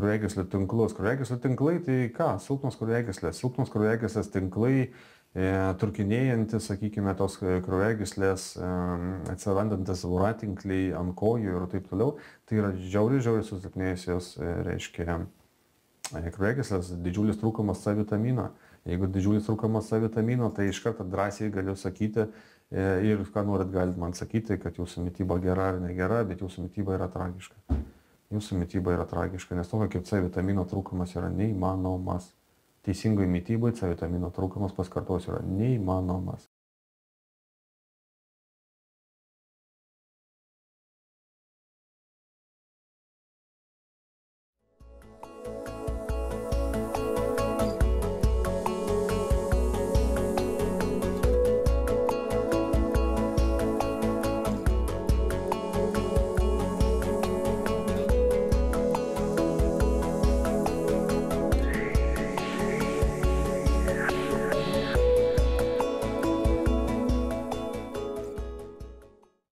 kraujagyslių tinklus. Kraujagyslių tinklai tai ką? Silpnos kraujagyslės. Silpnos kraujagyslės tinklai, trūkinėjantis, sakykime, tos kraujagyslės, atsirandantis voratinkliai ant kojų ir taip toliau. Tai yra žiauriai susilpnėjusios, reiškia, kraujagyslės, didžiulis trūkumas C vitamino. Jeigu didžiulis trūkumas C vitamino, tai iš karto drąsiai galiu sakyti ir ką norit galite man sakyti, kad jūsų mityba gera ar negera, bet jūsų mityba yra tragiška. Jūsų mityba yra tragiška, nes tokio kaip C vitamino trūkumas yra neįmanomas. Teisingai mitybai C vitamino trūkumas, paskartosiu, yra neįmanomas.